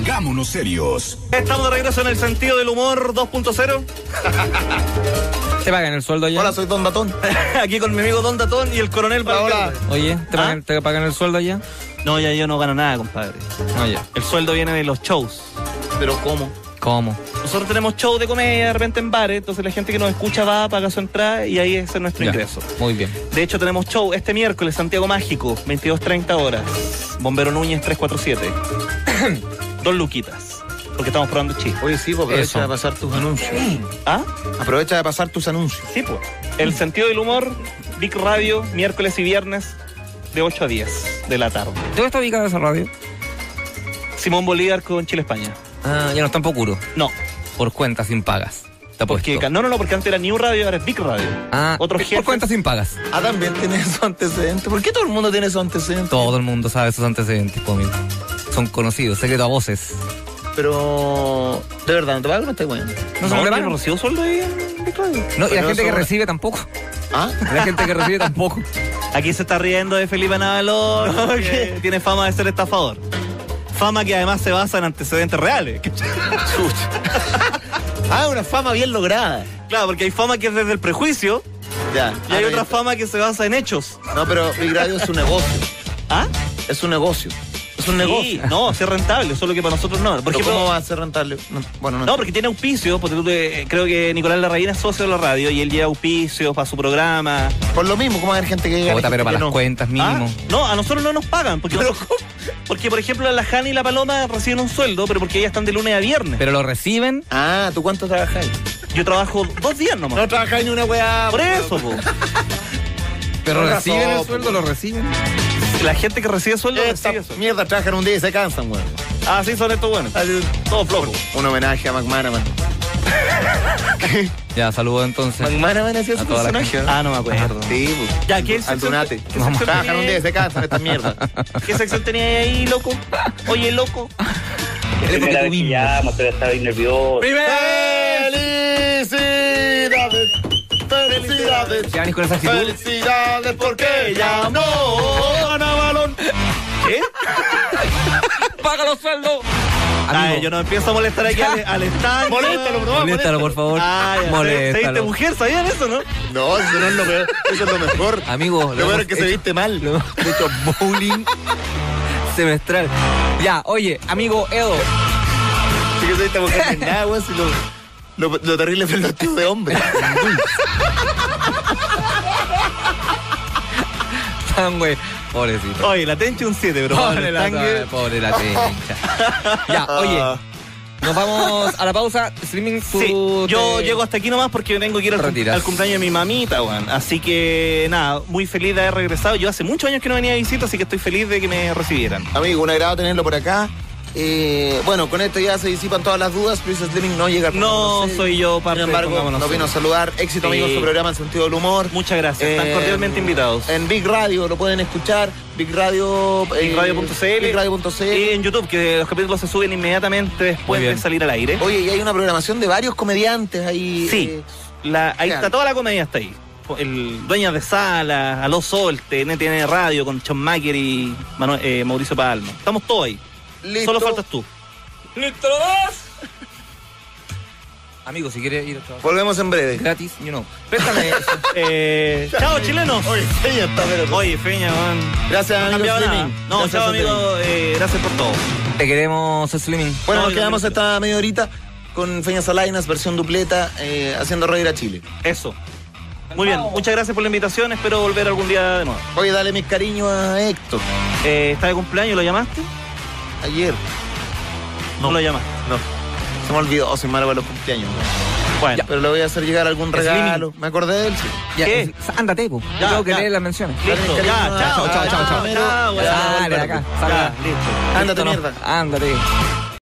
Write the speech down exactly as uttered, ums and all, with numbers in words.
Pongámonos serios. Estamos de regreso en el sentido del humor dos punto cero. ¿Te pagan el sueldo ya? Hola, soy Don Datón. Aquí con mi amigo Don Datón y el coronel Valverde. Oye, ¿te ¿Ah? pagan, ¿te pagan el sueldo ya? No, ya yo no gano nada, compadre. Oye, El sueldo viene de los shows. Pero ¿cómo? ¿cómo? Nosotros tenemos shows de comedia de repente en bares, entonces la gente que nos escucha va, paga su entrada y ahí ese es nuestro Ya, ingreso. muy bien. De hecho, tenemos show este miércoles, Santiago Mágico, veintidós treinta horas. Bombero Núñez tres cuatro siete. Dos luquitas, porque estamos probando chistes. Oye, sí, pues aprovecha Eso. de pasar tus anuncios. ¿Ah? Aprovecha de pasar tus anuncios. Sí, pues. El sentido del humor, Big Radio, miércoles y viernes, de ocho a diez de la tarde. ¿Dónde está ubicada esa radio? Simón Bolívar con Chile España. Ah, ya no está en Pocuro. No, Por cuenta sin pagas. Está porque, puesto. no, no, no, porque antes era New Radio, ahora es Big Radio. Ah, Otros por jefes. cuenta sin pagas. Ah, también tiene esos antecedentes. ¿Por qué todo el mundo tiene esos antecedentes? Todo el mundo sabe esos antecedentes, conmigo. Son conocidos, secreto a voces. Pero, ¿de verdad no te pagan o no estás bueno? No, se No, le yo pagan. no recibo sueldo ahí en Big Radio. No, y la Pero gente que eso- recibe tampoco. ¿Ah? La gente que recibe tampoco. Aquí se está riendo de Felipe Navalón, No, que ¿qué? tiene fama de ser estafador. Fama que además se basa en antecedentes reales. Ah, una fama bien lograda. Claro, porque hay fama que es desde el prejuicio Ya. y hay Ah, otra no, fama que se basa en hechos. No, pero Big Radio es un negocio. ¿Ah? Es un negocio. Es un negocio. Sí, no, sí es rentable, solo que para nosotros no. Por Pero ejemplo, ¿cómo va a ser rentable? No, bueno, no. no, porque tiene auspicios, porque tú te- creo que Nicolás Larraín es socio de la radio y él lleva auspicios para su programa. Por lo mismo, ¿cómo va a haber gente que llega? Puta, pero para las cuentas mínimo. ¿Ah? No, a nosotros no nos pagan, porque, Pero nosotros- porque por ejemplo la Jani y la Paloma reciben un sueldo, pero porque ellas están de lunes a viernes. Pero lo reciben. Ah, ¿tú cuánto trabajáis? Yo trabajo dos días nomás. No trabajáis ni una weá. Por eso, po. Pero Con reciben razón, el sueldo, lo reciben. La gente que recibe sueldo Esta recibe sueldo. mierda trabajan un día y se cansan, weón. Ah, sí, son estos buenos. Todos flojos. Un homenaje a McManaman. Ya, saludos entonces. McManaman hacía A su toda la personaje. Ah, no me acuerdo. Sí, pues. Ya, ¿qué Al sección Dunate. te- qué sección Trabajan tenía un día y ahí? se cansan esta mierda. ¿Qué sección tenía ahí, loco? Oye, loco. Primera vez que llamo, pero estaba bien nervioso. ¡Felicidades! ¡Felicidades! Ya venís con esa actitud. ¡Felicidades porque llamó! ¡Gana balón! ¿Qué? ¡Paga los sueldos! Ay, Amigo, yo no empiezo a molestar aquí al, al stand. Moléstalo, bro. moléstalo, por favor. Ah, ya. ¿Se viste Moléstalo. mujer? ¿Sabían eso, no? No, eso no es lo peor. Eso es lo mejor. Amigo, Lo peor hemos es que se hecho- viste mal. Lo hemos hecho bowling semestral. Ya, oye, amigo Edo. Así que se viste mujer en nada, weón. Si lo, lo, lo terrible fue el vestido de hombre. Tan güey. Pobrecito. Oye, la tencha un siete, bro. Pobre El la, tanque- pobre la tencha. Ya, oye. Nos vamos a la pausa. Streaming tu, Sí, yo te- llego hasta aquí nomás porque tengo que ir al, Retiras. al cumpleaños de mi mamita, weón. Así que, nada, muy feliz de haber regresado. Yo hace muchos años que no venía de visita, así que estoy feliz de que me recibieran. Amigo, un agrado tenerlo por acá. Eh, bueno, con esto ya se disipan todas las dudas. Chris Slimming no llega. No sé. soy yo parte Sin embargo, de Pongámonos nos vino a Serios. saludar. Éxito, Sí. amigos, su programa El Sentido del Humor. Muchas gracias, están Eh, cordialmente invitados. En Big Radio lo pueden escuchar. Big Radio. Big Radio punto c l Big Radio punto c l. y en YouTube, que los capítulos se suben inmediatamente después Muy bien. de salir al aire. Oye, y hay una programación de varios comediantes ahí. Sí, eh, la, ahí Claro. está toda la comedia, está ahí. El Dueñas de Sala, Aló Sol, T N T N Radio con Sean Macker y Manuel- eh, Mauricio Palma. Estamos todos ahí. listo. Solo faltas tú. ¡Listo, dos! Amigo, si quieres ir a trabajar Volvemos en breve. gratis, you know. Préstame eso. Eh, chao, chilenos. Oye, Feña está, pero- Oye, Feña, man. Gracias, No ha amigo cambiado nada. Slimming. No, Gracias, chao, Slimming. amigo. Eh, gracias por todo. Te queremos, Slimming. Bueno, No, nos yo quedamos también. esta media horita con Feña Salinas, versión dupleta, eh, haciendo reír a Chile. Eso. Muy bien, muchas gracias por la invitación. Espero volver algún día de nuevo. Oye, dale mis cariños a Héctor. Eh, ¿Está de cumpleaños? ¿Lo llamaste? Ayer. No, lo llamaste. No. Se me olvidó, soy malo para los cumpleaños. Bueno, Pero le voy a hacer llegar algún Slimming. regalo. Me acordé de él, sí. Ya, ¿Qué? eh, Ándate, po. Ya, Yo tengo que ya. leer las menciones. listo. Dale, Ya, cariño. chao, Chao, chao, chao, chao. Chao, Ya, Sale de acá. Sale. Ya, listo. Ándate, Listo, no. mierda. Ándate.